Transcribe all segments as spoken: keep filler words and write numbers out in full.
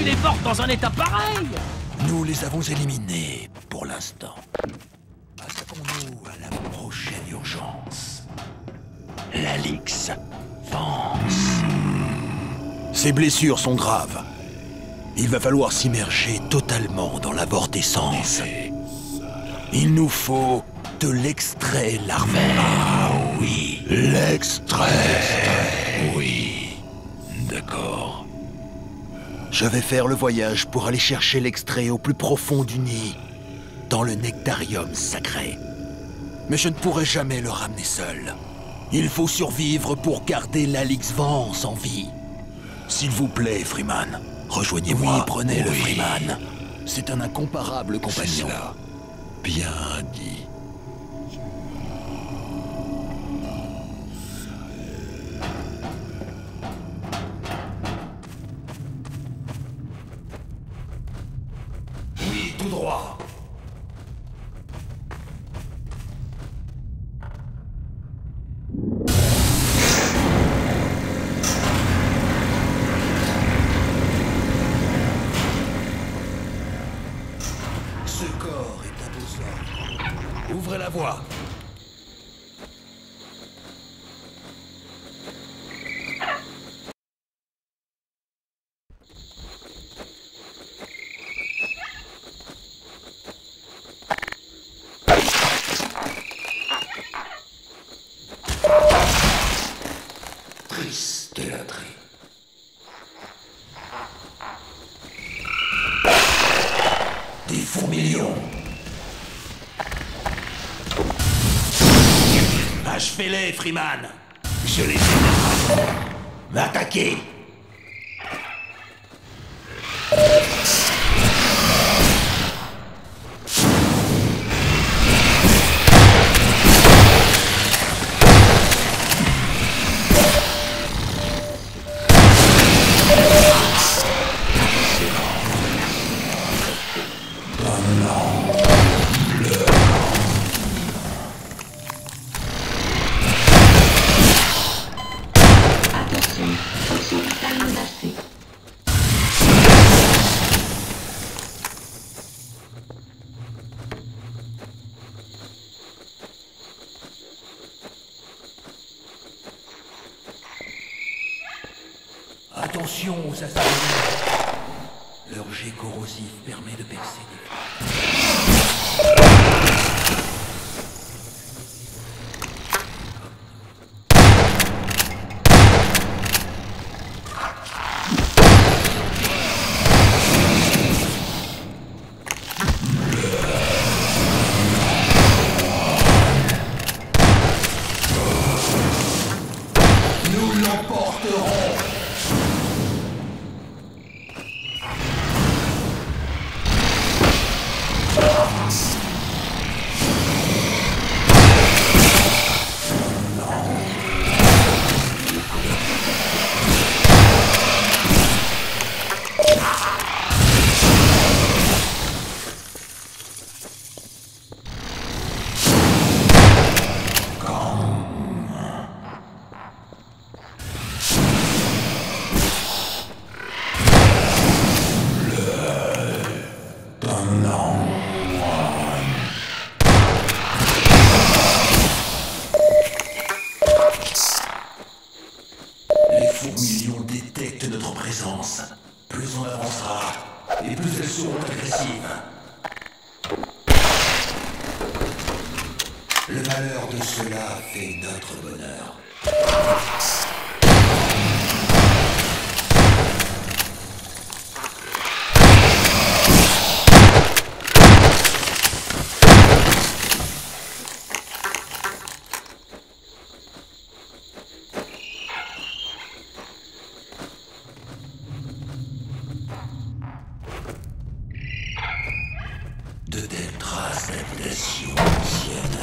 vu les portes dans un état pareil? Nous les avons éliminés, pour l'instant. Attendons-nous à la prochaine urgence. L'Alix Vance. Ses blessures sont graves. Il va falloir s'immerger totalement dans la vortessence. Il nous faut de l'extrait larvaire. Ah oui, l'extrait. Oui, d'accord. Je vais faire le voyage pour aller chercher l'extrait au plus profond du nid, dans le nectarium sacré. Mais je ne pourrai jamais le ramener seul. Il faut survivre pour garder l'Alix Vance en vie. S'il vous plaît, Freeman, rejoignez-moi. Oui, prenez oui. le Freeman. C'est un incomparable compagnon. Bien dit. Oui, tout droit. Ce corps est à vos ordres. Ouvrez la voie. Triste latrie. Des fourmilions. Achevez-les, Freeman. Je les ai. M'attaquez. Attention aux assaillants. Leur jet corrosif permet de percer des Nous l'emporterons. Les fourmilions détectent notre présence. Plus on avancera, et plus elles seront agressives. Le malheur de cela fait notre bonheur. De telles traces d'habitation ancienne.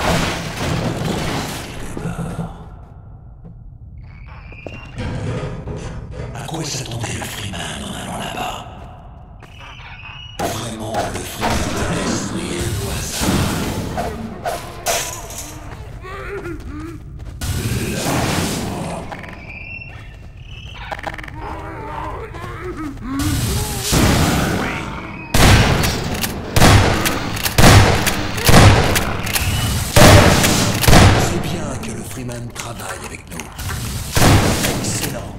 À quoi s'attendait le Freeman en allant là-bas? Vraiment, le Freeman de l'esprit et le hasard. Là. Freeman travaille avec nous. Excellent.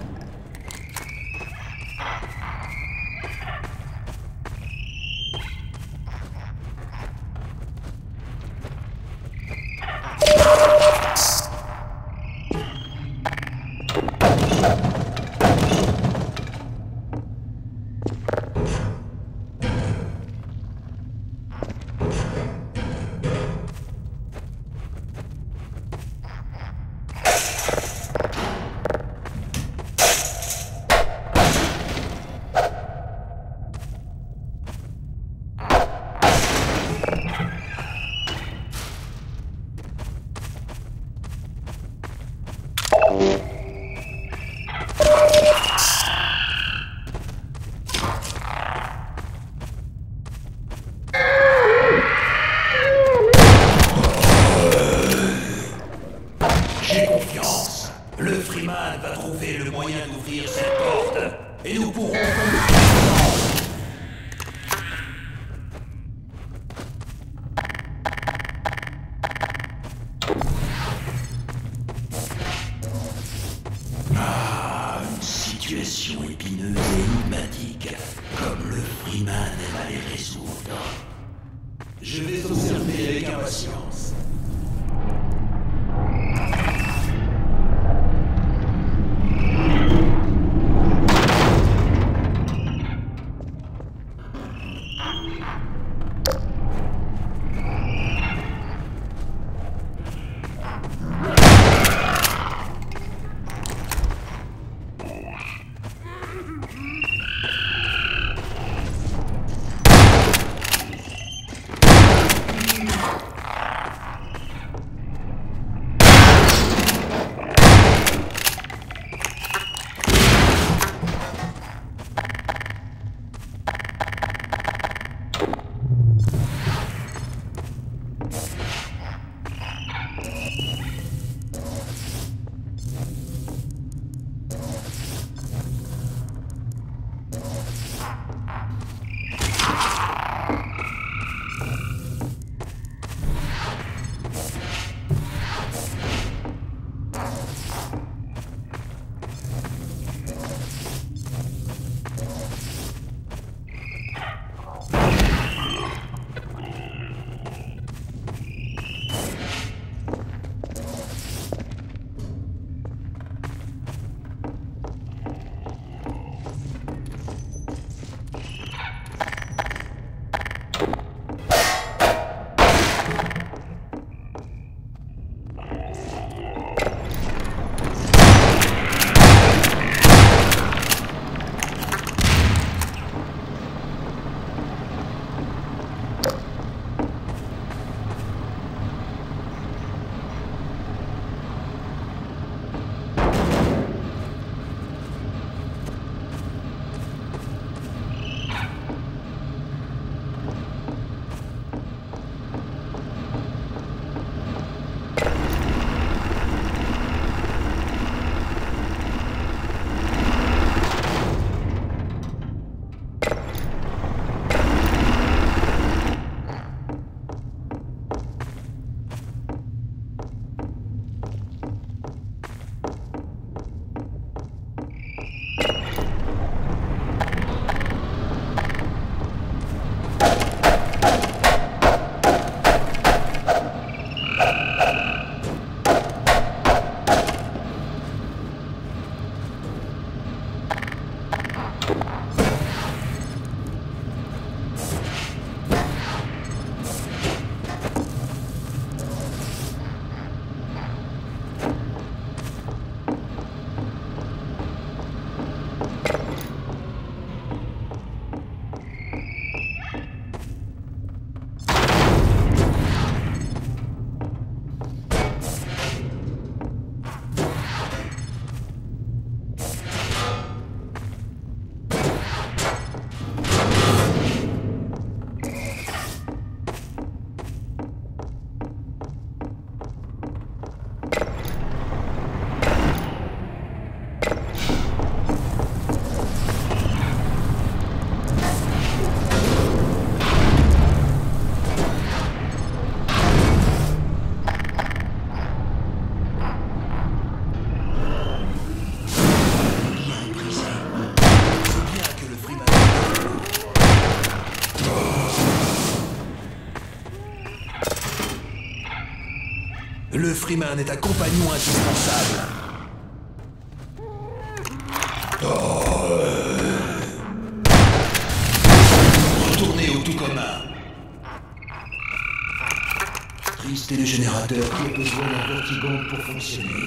J'ai confiance. Le Freeman va trouver le moyen d'ouvrir cette porte. Et nous pourrons... Ah, une situation épineuse et énigmatique, comme le Freeman aime à les résoudre. Je vais observer avec impatience. Le Freeman est un compagnon indispensable. Oh, euh... Retournez au tout commun. Triste est le générateur qui a besoin d'un vertigon pour fonctionner.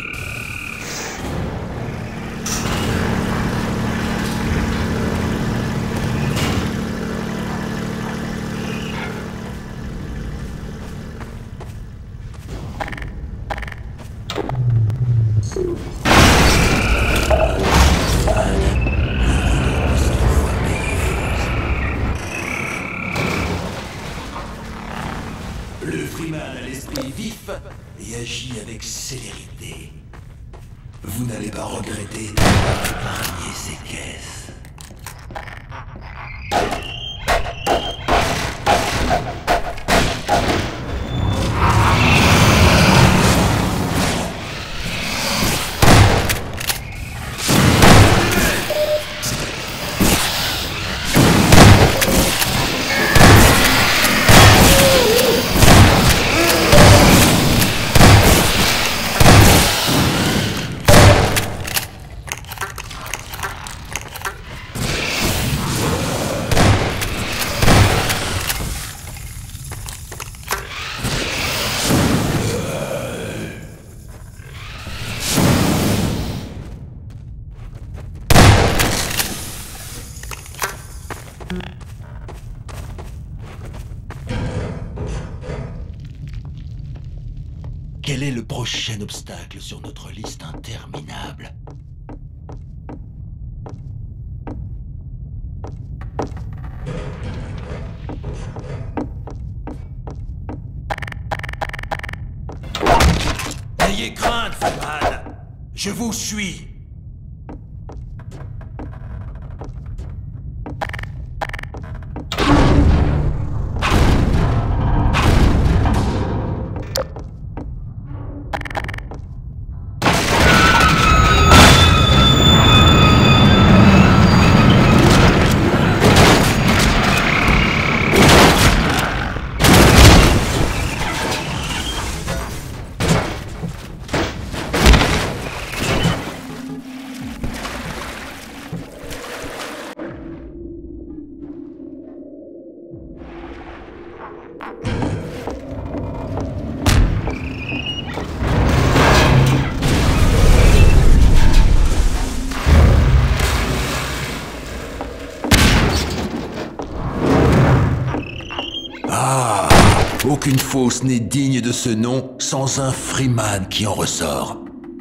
Le Freeman a l'esprit vif et agit avec célérité. Vous n'allez pas regretter d'avoir épargné ces caisses. Quel est le prochain obstacle sur notre liste interminable? Ayez crainte, Freeman. Je vous suis. Ah, aucune fosse n'est digne de ce nom sans un Freeman qui en ressort.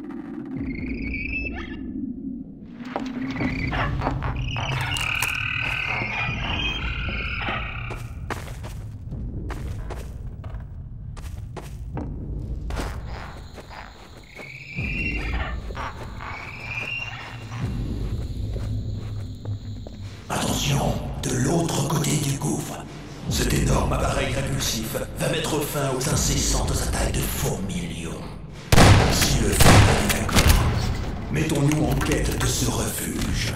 Attention, de l'autre côté du gouffre. Cet énorme appareil répulsif va mettre fin aux incessantes attaques de fourmilions. Si le Freeman est d'accord, mettons-nous en quête de ce refuge.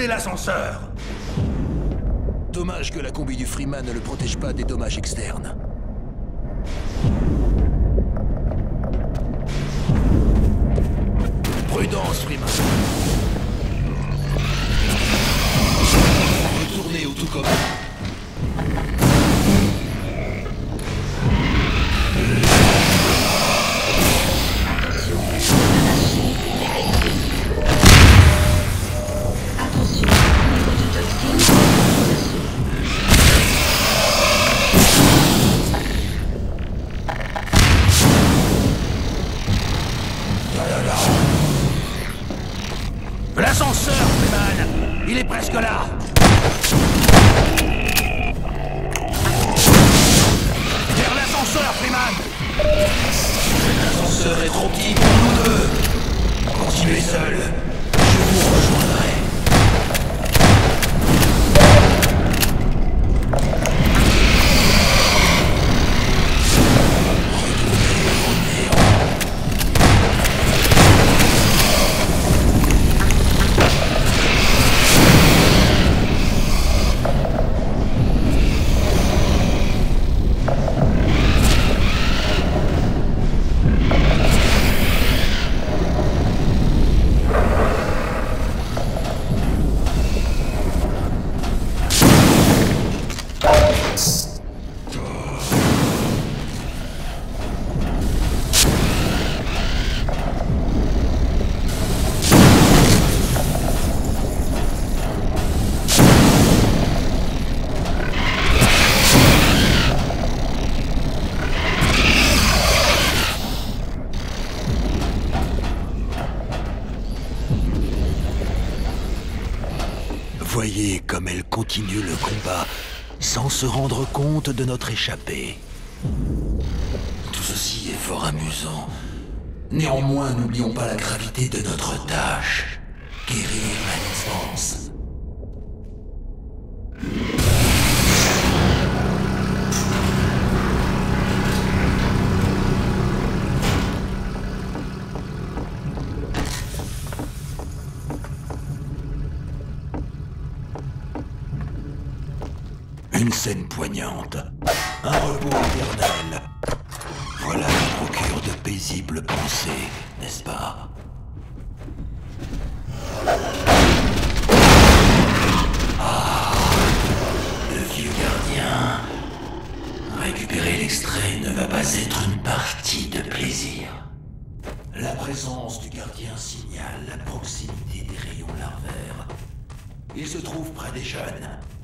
Appelez l'ascenseur! Dommage que la combi du Freeman ne le protège pas des dommages externes. Prudence, Freeman. Retournez au tout commun. L'ascenseur, Freeman! Il est presque là! Vers l'ascenseur, Freeman! L'ascenseur est trop petit pour nous deux. Continuez seul. Je vous rejoindrai. Voyez comme elle continue le combat sans se rendre compte de notre échappée. Tout ceci est fort amusant. Néanmoins, n'oublions pas la gravité de notre tâche. Guérir la naissance. Une scène poignante, un repos éternel. Voilà qui procure de paisibles pensées, n'est-ce pas? Ah, le vieux gardien. Récupérer l'extrait ne va pas être une partie de plaisir. La présence du gardien signale la proximité des rayons larvaires. Il se trouve près des jeunes.